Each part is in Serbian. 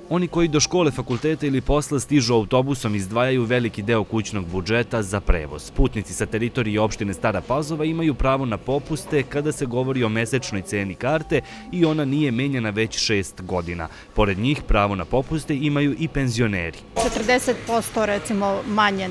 Oni koji do škole, fakulteta ili posla stižu autobusom izdvajaju veliki deo kućnog budžeta za prevoz. Putnici sa teritorije opštine Stara Pazova imaju pravo na popuste kada se govori o mesečnoj ceni karte i ona nije menjana već 6 godina. Pored njih pravo na popuste imaju i penzioneri. 40% recimo manje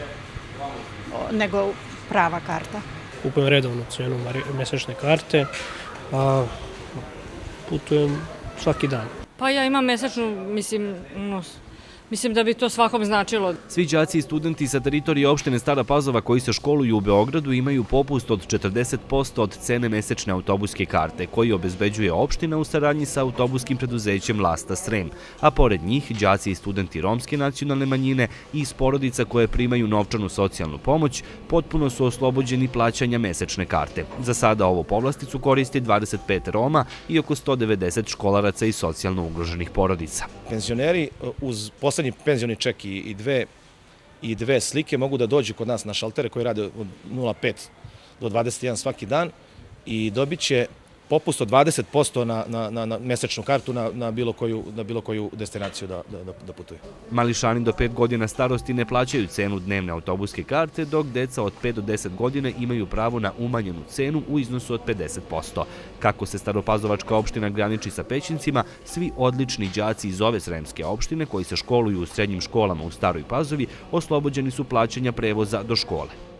nego prava karta. Kupujem redovnu cenu mesečne karte, a putujem svaki dan. Pa ja imam mesečnu, mislim da bi to svakom značilo. Svi đaci i studenti sa teritorije opštine Stara Pazova koji se školuju u Beogradu imaju popust od 40% od cene mesečne autobuske karte, koji obezbeđuje opština u saradnji sa autobuskim preduzećem Lasta Srem. A pored njih, đaci i studenti romske nacionalne manjine i iz porodica koje primaju novčanu socijalnu pomoć potpuno su oslobođeni plaćanja mesečne karte. Za sada ovu povlasticu koristi 25 Roma i oko 190 školaraca i socijalno ugroženih porodica. Penzioneri uz poslednji penzioni ček i dve slike mogu da dođu kod nas na šaltere koji rade od 0,5 do 21 svaki dan i dobit će popust od 20% na mesečnu kartu na bilo koju destinaciju da putuju. Mališani do 5 godina starosti ne plaćaju cenu dnevne autobuske karte, dok deca od 5 do 10 godina imaju pravo na umanjenu cenu u iznosu od 50%. Kako se Staropazovačka opština graniči sa Pećincima, svi odlični đaci iz ove sremske opštine koji se školuju u srednjim školama u Staroj Pazovi oslobođeni su plaćanja prevoza do škole.